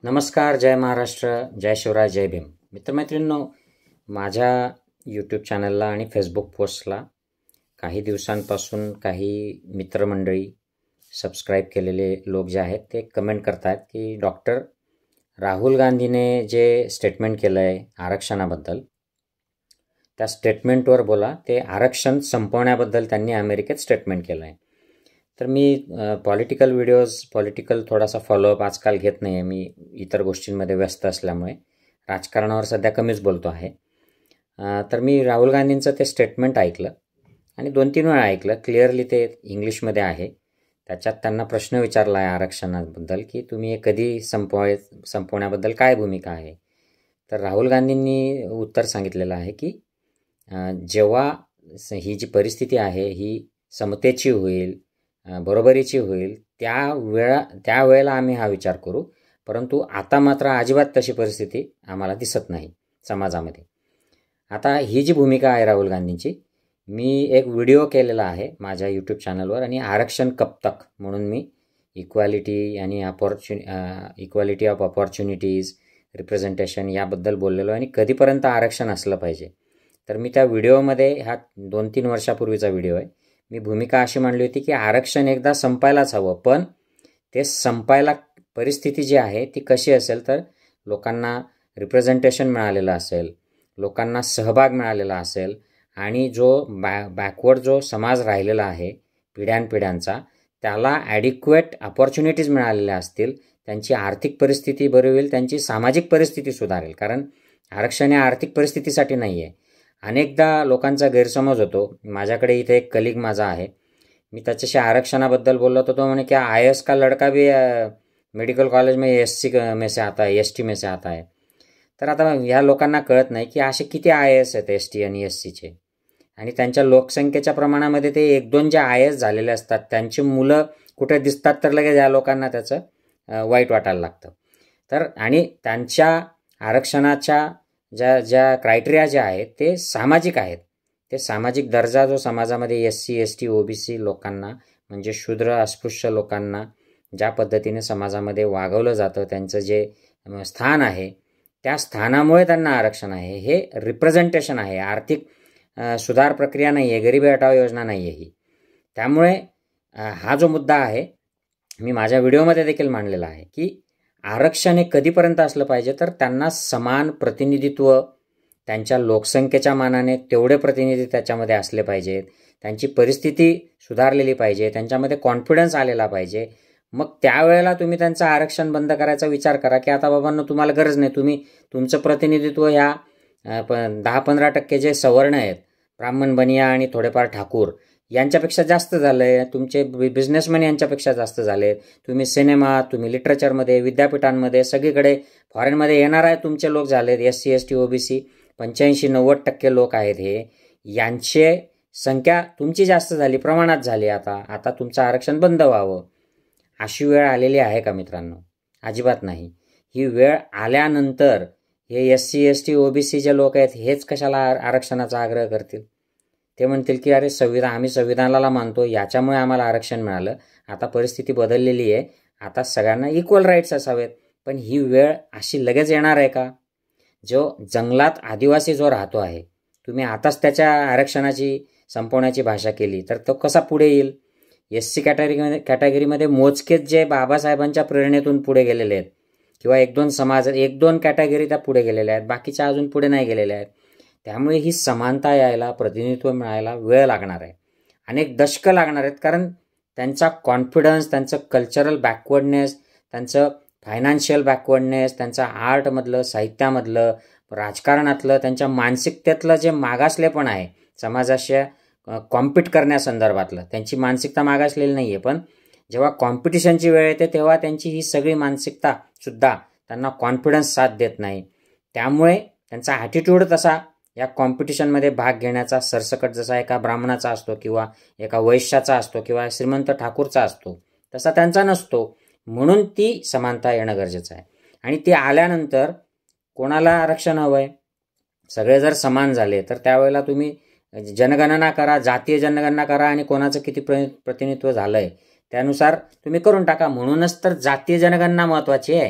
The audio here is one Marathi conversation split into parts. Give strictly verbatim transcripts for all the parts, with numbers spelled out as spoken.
नमस्कार, जय महाराष्ट्र, जय शिवराय, जय भीम. मित्रमैत्रिणींनो, माझ्या यूट्यूब चॅनलला आणि फेसबुक पोस्टला काही दिवसांपासून काही मित्रमंडळी सबस्क्राईब केलेले लोक जे आहेत ते कमेंट करत आहेत की डॉक्टर राहुल गांधीने जे स्टेटमेंट केलं आहे आरक्षणाबद्दल, त्या स्टेटमेंटवर बोला. ते आरक्षण संपवण्याबद्दल त्यांनी अमेरिकेत स्टेटमेंट केलं आहे. तर मी पॉलिटिकल व्हिडिओज, पॉलिटिकल थोडासा फॉलोअप आजकाल घेत नाही आहे. मी इतर गोष्टींमध्ये व्यस्त असल्यामुळे राजकारणावर सध्या कमीच बोलतो आहे. तर मी राहुल गांधींचं ते स्टेटमेंट ऐकलं आणि दोन तीन वेळा ऐकलं. क्लिअरली ते इंग्लिशमध्ये आहे. त्याच्यात त्यांना प्रश्न विचारला आहे आरक्षणाबद्दल की तुम्ही हे कधी संपवाय संपवण्याबद्दल काय भूमिका आहे. तर राहुल गांधींनी उत्तर सांगितलेलं आहे की जेव्हा ही जी परिस्थिती आहे ही समतेची होईल, बरोबरीची होईल, त्या वेळा त्यावेळेला आम्ही हा विचार करू. परंतु आता मात्र अजिबात तशी परिस्थिती आम्हाला दिसत नाही समाजामध्ये. आता ही जी भूमिका आहे राहुल गांधींची, मी एक व्हिडिओ केलेला आहे माझ्या यूट्यूब चॅनलवर आणि आरक्षण कब तक म्हणून मी इक्वॅलिटी आणि opportunity equality of opportunities, representation याबद्दल बोललेलो आणि कधीपर्यंत आरक्षण असलं पाहिजे. तर मी त्या व्हिडिओमध्ये, हा दोन तीन वर्षापूर्वीचा व्हिडिओ आहे, मी भूमिका अशी मांडली होती की आरक्षण एकदा संपायलाच हवं. पण ते संपायला परिस्थिती जी आहे ती कशी असेल तर लोकांना रिप्रेझेंटेशन मिळालेलं असेल, लोकांना सहभाग मिळालेला असेल आणि जो बॅ बॅकवर्ड जो समाज राहिलेला आहे पिढ्यानपिढ्यांचा, त्याला ॲडिक्वेट अपॉर्च्युनिटीज मिळालेल्या असतील, त्यांची आर्थिक परिस्थिती बरी होईल, त्यांची सामाजिक परिस्थिती सुधारेल. कारण आरक्षण हे आर्थिक परिस्थितीसाठी नाही आहे. अनेकदा लोकांचा गैरसमज होतो. माझ्याकडे इथे एक कलिग माझा आहे, मी त्याच्याशी आरक्षणाबद्दल बोललो होतो. तो म्हणे की आय एस का लड़का भी मेडिकल कॉलेज में एस सी में से आता है, एस टी में से आता है. तर आता ह्या लोकांना कळत नाही की असे किती आय एस आहेत एस टी आणि एस सीचे, आणि त्यांच्या लोकसंख्येच्या प्रमाणामध्ये ते एक दोन जे आय एस झालेले असतात त्यांची मुलं कुठे दिसतात तर लगेच या लोकांना त्याचं वाईट वाटायला लागतं. तर आणि त्यांच्या आरक्षणाच्या ज्या ज्या क्रायटेरिया ज्या आहेत ते सामाजिक आहेत. ते सामाजिक दर्जा जो समाजामध्ये S C S T O B C लोकांना म्हणजे शूद्र अस्पृश्य लोकांना ज्या पद्धतीने समाजामध्ये वागवलं जातं, त्यांचं जे स्थान आहे त्या स्थानामुळे त्यांना आरक्षण आहे. हे रिप्रेझेंटेशन आहे, आर्थिक सुधार प्रक्रिया नाही आहे, गरिबी हटाव योजना नाही आहे ही. त्यामुळे हा जो मुद्दा आहे मी माझ्या व्हिडिओमध्ये देखील मांडलेला आहे की आरक्षण हे कधीपर्यंत असलं पाहिजे तर त्यांना समान प्रतिनिधित्व, त्यांच्या लोकसंख्येच्या मानाने तेवढे प्रतिनिधी त्याच्यामध्ये असले पाहिजेत, त्यांची परिस्थिती सुधारलेली पाहिजे, त्यांच्यामध्ये कॉन्फिडन्स आलेला पाहिजे. मग त्यावेळेला तुम्ही त्यांचं आरक्षण बंद करायचा विचार करा की आता बाबांनो तुम्हाला गरज नाही, तुम्ही तुमचं प्रतिनिधित्व ह्या दहा पंधरा टक्के जे सवर्ण आहेत, ब्राह्मण, बनिया आणि थोडेफार ठाकूर यांच्यापेक्षा जास्त झालं आहे, तुमचे बिझनेसमॅन यांच्यापेक्षा जास्त झाले, तुम्ही सिनेमा, तुम्ही लिटरेचरमध्ये, विद्यापीठांमध्ये, सगळीकडे फॉरेनमध्ये येणार आहे तुमचे लोक झालेत. S C S T O B C पंच्याऐंशी नव्वद टक्के लोक आहेत हे, यांची संख्या तुमची जास्त झाली, प्रमाणात झाली. आता आता तुमचं आरक्षण बंद व्हावं अशी वेळ आलेली आहे का मित्रांनो? अजिबात नाही. ही वेळ आल्यानंतर हे S C S T O B C जे लोक आहेत हेच कशाला आरक्षणाचा आग्रह करतील? ते म्हणतील की अरे संविधान, आम्ही संविधानाला मानतो, याच्यामुळे आम्हाला आरक्षण मिळालं, आता परिस्थिती बदललेली आहे, आता सगळ्यांना इक्वल राईट्स असावेत. पण ही वेळ अशी लगेच येणार आहे का? जो जंगलात आदिवासी जो राहतो आहे, तुम्ही आताच त्याच्या आरक्षणाची संपवण्याची भाषा केली तर तो कसा पुढे येईल? एस सी कॅटेगरीमध्ये कॅटेगरीमध्ये मोजकेच जे बाबासाहेबांच्या प्रेरणेतून पुढे गेलेले आहेत किंवा एक दोन समाज, एक दोन कॅटेगरी त्या पुढे गेलेल्या आहेत, बाकीच्या अजून पुढे नाही गेलेल्या आहेत. त्यामुळे ही समानता यायला, प्रतिनिधित्व मिळायला वेळ लागणार आहे, अनेक दशकं लागणार आहेत. कारण त्यांचा कॉन्फिडन्स, त्यांचं कल्चरल बॅकवर्डनेस, त्यांचं फायनान्शियल बॅकवर्डनेस, त्यांचं आर्टमधलं, साहित्यामधलं, राजकारणातलं, त्यांच्या मानसिकतेतलं जे मागासलेपण आहे, समाजाशी कॉम्पिट करण्यासंदर्भातलं, त्यांची मानसिकता मागासलेली नाही आहे. पण जेव्हा कॉम्पिटिशनची वेळ येते तेव्हा त्यांची ही सगळी मानसिकतासुद्धा त्यांना कॉन्फिडन्स साथ देत नाही. त्यामुळे त्यांचा ॲटिट्यूड तसा या कॉम्पिटिशनमध्ये भाग घेण्याचा सरसकट जसा एका ब्राह्मणाचा असतो किंवा एका वैश्याचा असतो किंवा श्रीमंत ठाकूरचा असतो तसा त्यांचा नसतो. म्हणून ती समानता येणं गरजेचं आहे. आणि ती आल्यानंतर कोणाला आरक्षण हवं आहे? सगळे जर समान झाले तर त्यावेळेला तुम्ही जनगणना करा, जातीय जनगणना करा आणि कोणाचं किती प्र प्रतिनिधित्व झालं आहे त्यानुसार तुम्ही करून टाका. म्हणूनच तर जातीय जनगणना महत्त्वाची आहे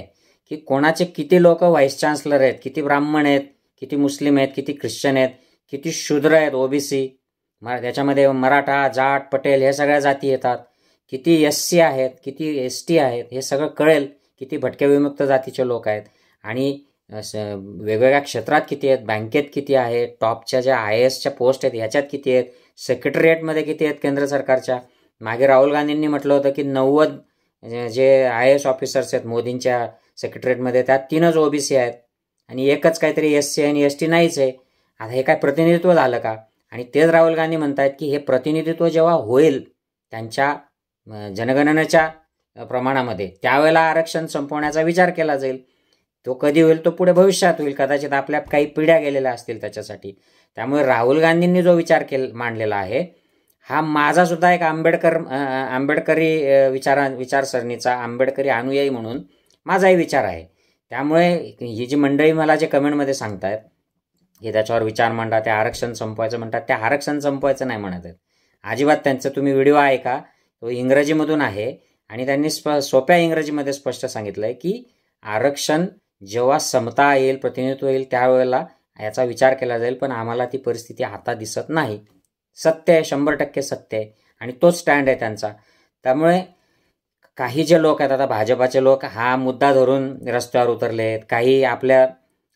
की कोणाचे किती लोक व्हाईस चान्सलर आहेत, किती ब्राह्मण आहेत, किती मुस्लिम आहेत, किती ख्रिश्चन आहेत, किती शूद्र आहेत, ओबीसी, त्याच्यामध्ये मराठा, जाट, पटेल हे सगळ्या जाती येतात, किती एस सी आहेत, किती एस टी आहेत, हे सगळं कळेल. किती भटक्या विमुक्त जातीचे लोक आहेत आणि वेगवेगळ्या क्षेत्रात किती आहेत, बँकेत किती आहेत, टॉपच्या ज्या आय एसच्या पोस्ट आहेत ह्याच्यात किती आहेत, सेक्रेटरिएटमध्ये किती आहेत केंद्र सरकारच्या. मागे राहुल गांधींनी म्हटलं होतं की नव्वद जे आय एस ऑफिसर्स आहेत मोदींच्या सेक्रेटरिएटमध्ये त्यात तीनच ओबीसी आहेत आणि एकच काहीतरी एस सी आणि एस टी नाहीच आहे. आता हे काय प्रतिनिधित्व झालं का? आणि तेच राहुल गांधी म्हणतात की हे प्रतिनिधित्व जेव्हा होईल त्यांच्या जनगणनेच्या प्रमाणामध्ये त्यावेळेला आरक्षण संपवण्याचा विचार केला जाईल. तो कधी होईल तो पुढे भविष्यात होईल, कदाचित आपल्या काही पिढ्या गेलेल्या असतील त्याच्यासाठी. त्यामुळे राहुल गांधींनी जो विचार केला मांडलेला आहे हा माझा सुद्धा एक आंबेडकर आंबेडकरी विचारा विचारसरणीचा आंबेडकरी अनुयायी म्हणून माझाही विचार आहे. त्यामुळे ही जी मंडळी मला जे कमेंटमध्ये सांगतायत की त्याच्यावर विचार मांडा, ते आरक्षण संपवायचं म्हणतात, ते आरक्षण संपवायचं नाही म्हणत आहेत अजिबात. त्यांचं तुम्ही व्हिडिओ आहे का, तो इंग्रजीमधून आहे आणि त्यांनी स्प सोप्या इंग्रजीमध्ये स्पष्ट सांगितलं आहे की आरक्षण जेव्हा समता येईल, प्रतिनिधित्व येईल त्यावेळेला याचा विचार केला जाईल, पण आम्हाला ती परिस्थिती आता दिसत नाही. सत्य आहे, शंभर टक्के सत्य आहे आणि तोच स्टँड आहे त्यांचा. त्यामुळे काही जे लोक आहेत, आता भाजपाचे लोक हा मुद्दा धरून रस्त्यावर उतरले आहेत, काही आपल्या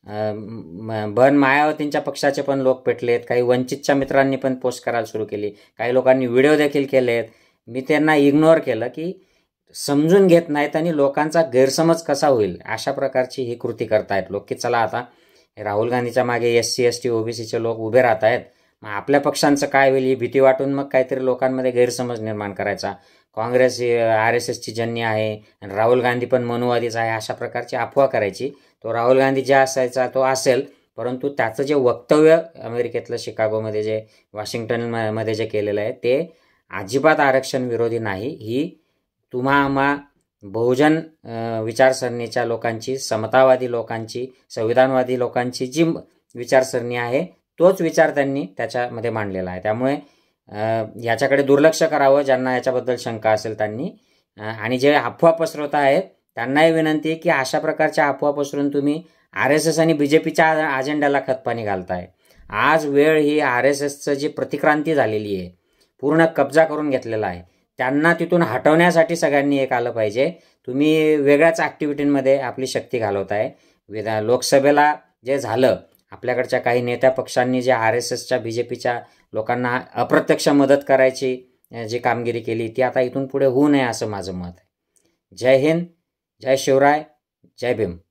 बन मायावतींच्या पक्षाचे पण लोक पेटलेत, काही वंचितच्या मित्रांनी पण पोस्ट करायला सुरू केली, काही लोकांनी व्हिडिओ देखील केलेत. मी त्यांना इग्नोर केलं की समजून घेत नाहीत आणि लोकांचा गैरसमज कसा होईल अशा प्रकारची ही कृती करतायत लोक की चला आता राहुल गांधीच्या मागे एस सी एस टी ओबीसीचे लोक उभे राहत आहेत, मग आपल्या पक्षांचं काय होईल ही भीती वाटून मग काहीतरी लोकांमध्ये गैरसमज निर्माण करायचा. काँग्रेस आर एस एसची जन्य आहे आणि राहुल गांधी पण मनुवादीच आहे अशा प्रकारची अफवा करायची. तो राहुल गांधी जे असायचा तो असेल, परंतु त्याचं जे वक्तव्य अमेरिकेतलं शिकागोमध्ये जे वॉशिंग्टनमध्ये जे केलेलं आहे ते अजिबात आरक्षण विरोधी नाही. ही तुम्हा आम्हा बहुजन विचारसरणीच्या लोकांची, समतावादी लोकांची, संविधानवादी लोकांची जी विचारसरणी आहे तोच विचार त्यांनी त्याच्यामध्ये मांडलेला आहे. त्यामुळे याच्याकडे दुर्लक्ष करावं ज्यांना याच्याबद्दल शंका असेल त्यांनी. आणि जे अफवा पसरवत आहेत त्यांनाही विनंती आहे की अशा प्रकारच्या अफवा पसरून तुम्ही आर एस एस आणि बी जे पीच्या अजेंड्याला खतपाणी घालताय. आज वेळ ही आर एस एसचं जी प्रतिक्रांती झालेली आहे, पूर्ण कब्जा करून घेतलेला आहे, त्यांना तिथून हटवण्यासाठी सगळ्यांनी एक आलं पाहिजे. तुम्ही वेगळ्याच ॲक्टिव्हिटींमध्ये आपली शक्ती घालवताय. विधा लोकसभेला जे झालं, आपल्याकडच्या काही नेत्या पक्षांनी जे आर एस एसच्या बी जे पीच्या लोकांना अप्रत्यक्ष मदत करायची जी कामगिरी केली ती आता इथून पुढे होऊ नये असं माझं मत आहे. जय हिंद, जय शिवराय, जय भीम.